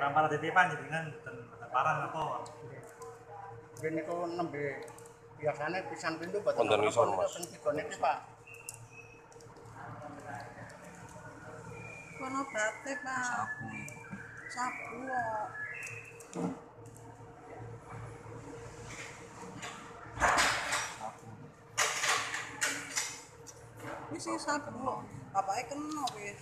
para titipan jenengan mboten parang apa. Rene niku nembe biasane pisan pindho boten Wonten ngisor, Mas. ping 3 niki, Pak. Kono bate, Pak. Sabu kok. Wis sabu kok. Bapake kena wis.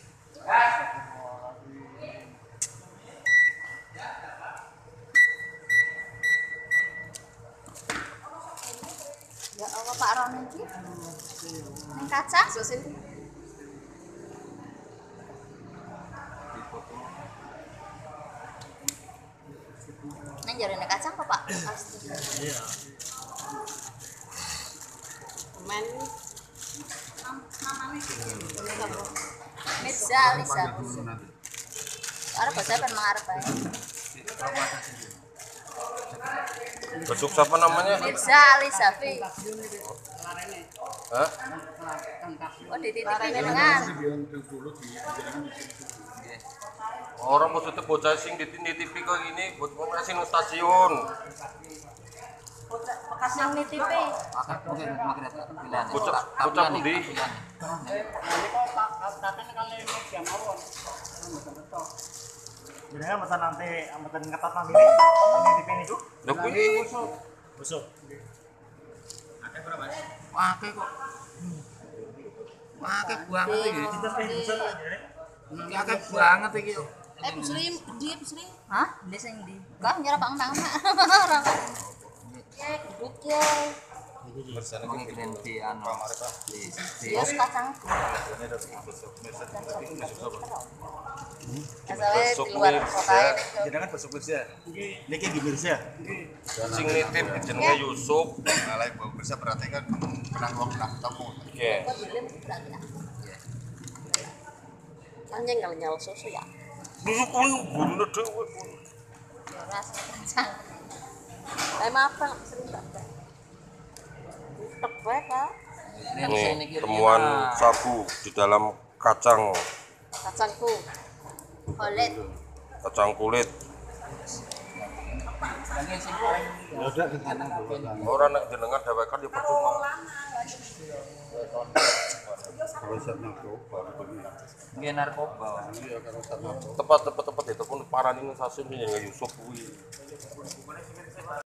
Ya Allah Pak Roni iki. Ning kacang sosil. Neng jarene kacang kok Pak? Pasti. Iya. Men namanya Mirza Lisa. Arep bahasa apa nang arep ae. Besok siapa namanya? Mirza Alisafi. Hah? Oh dititipi jenengan. Orang maksudnya bocah sing dititipi kok ini buat komunikasi nang stasiun. Bekas yang nitipi. Bocah pundi? Jenengan mboten nanti mboten ngetot nang ini titipi niku. Lha kuwi Busuk. Akeh kok. Akeh banget iki. Sinten teh busuk jenenge? Akeh banget iki. Busri, di busri. Hah? Di sing ndi? Kok nyerap pang nang ora. Ya duduk ya. Mungkin di anu Ya kacang. Asalnya di luar kota ini. Jenengan busuk Mirza. Niki nggih Mirza. sing nitip jenenge Yusuf. Kalau ibu bisa berarti kan pernah wong nak tamu. Nggih. Kok belum berarti ya. Anjing kalau nyal susu ya. Yusuf kuwi bener dhewe. Rasa kacang. Apa sering banget. Tebak Kak. Nih, temuan sabu di dalam kacang Kacangku. Kulit. kulit. Ora nek jenengan dhewekan ya percuma. nggih narkoba. Tepat itu pun parani stasiun jenenge Yusuf kuwi.